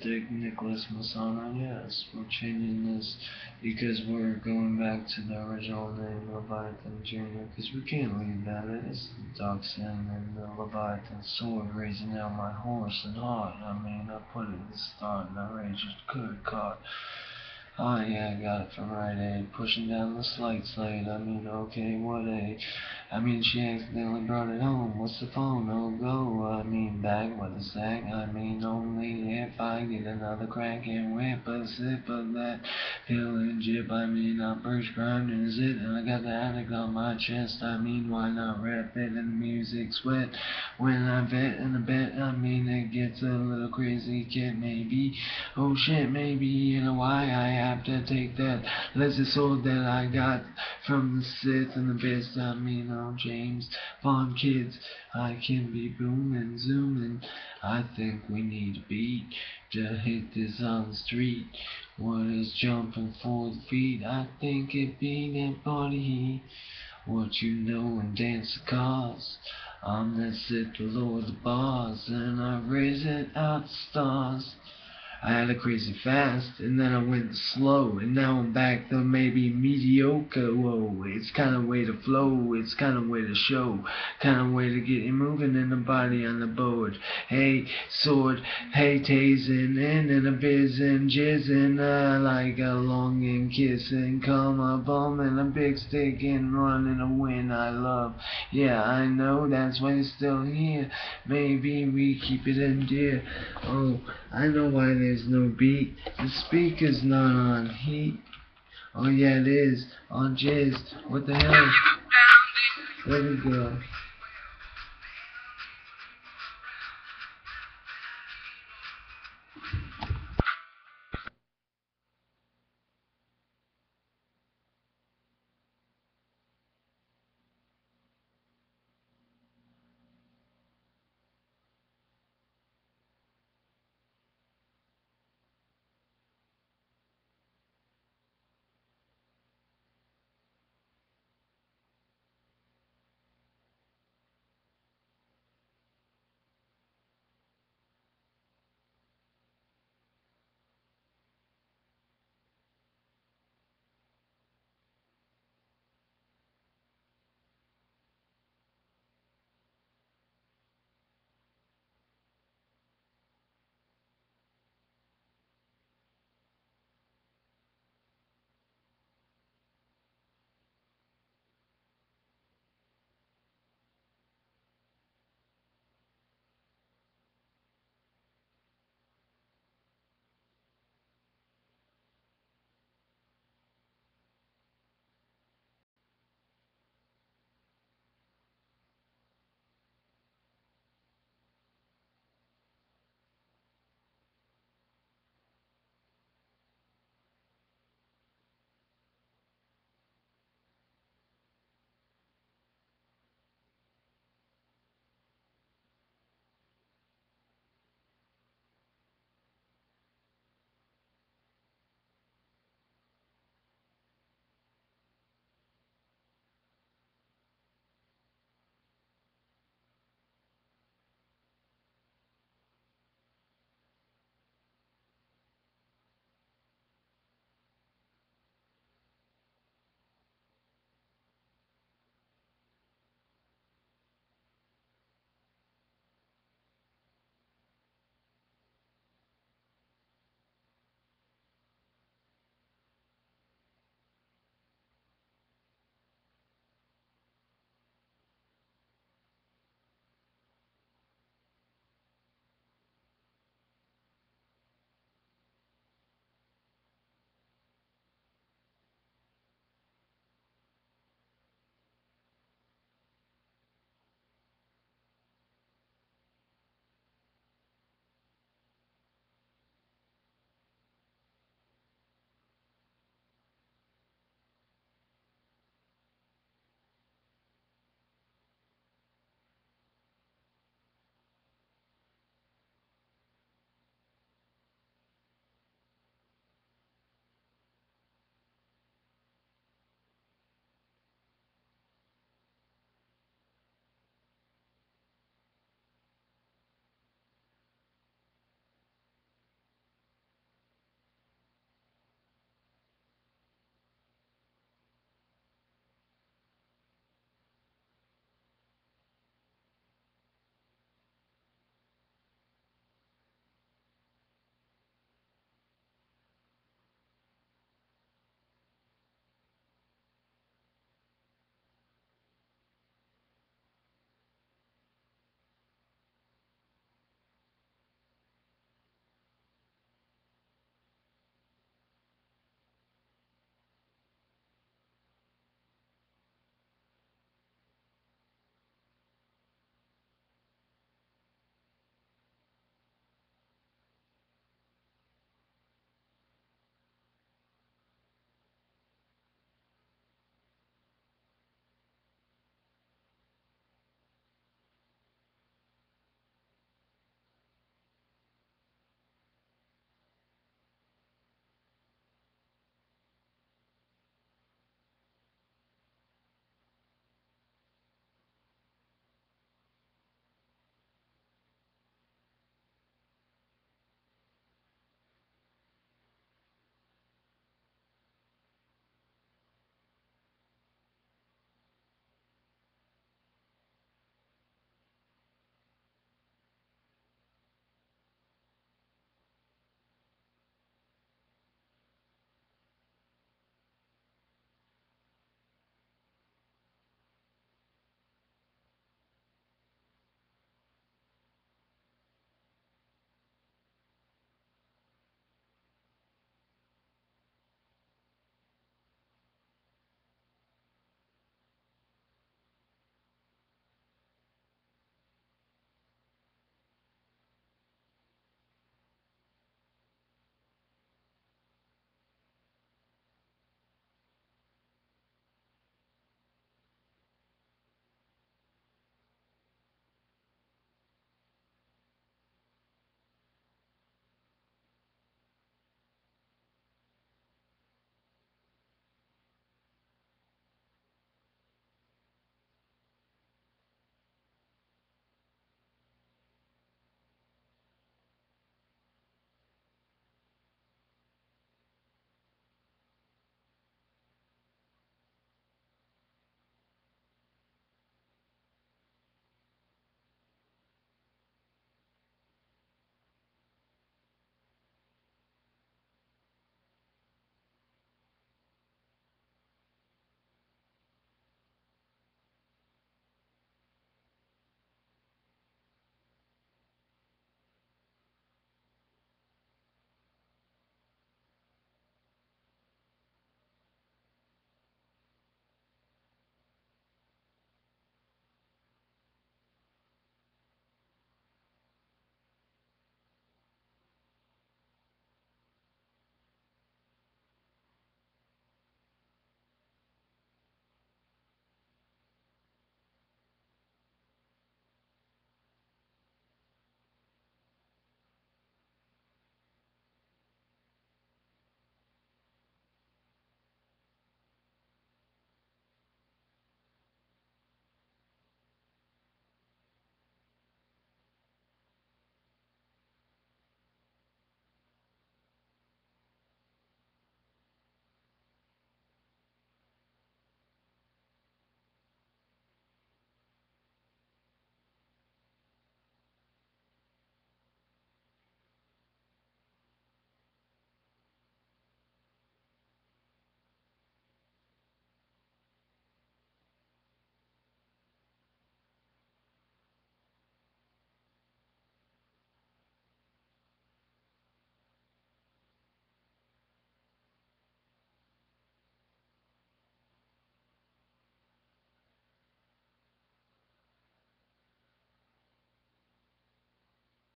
Stick, Nicholas Masana. Yes, we're changing this because we're going back to the original name, Leviathan Jr., because we can't leave that. It's the Dark Sin and the Leviathan sword raising out my horse and heart. I mean, I put it at the start and I raged could caught. Oh yeah, I got it from Rite Aid, pushing down the slate. I mean, okay, what a... I mean, she accidentally brought it home. What's the phone? Oh, go. I mean, back with a sack. I mean, only if I get another crack and whip a sip of that pill and jip. I mean, I prescribed is it, and I got the addict on my chest. I mean, why not rap it and the music's wet? When I vet in the bed, I mean, it gets a little crazy, kid, maybe. Oh shit, maybe, you know why I have to take that lesser sword that I got from the Sith and the best. I mean, James Bond kids, I can be booming, zooming. I think we need a beat to hit this on the street. What is jumping 4 feet? I think it be that body. What you know and dance the cars. I'm that Sith, the Lord of the bars, and I raise it out the stars. I had a crazy fast, and then I went slow, and now I'm back to maybe mediocre. Whoa, it's kind of way to flow, it's kind of way to show, kind of way to get you moving in the body on the board. Hey, sword, hey, tasing, in a biz and jizzing, like a longing kissing, come a bum and a big stick and running a wind I love. Yeah, I know that's why you're still here. Maybe we keep it in dear. Oh, I know why there's no beat. The speaker's not on heat. Oh yeah, it is on jizz. What the hell? There we go.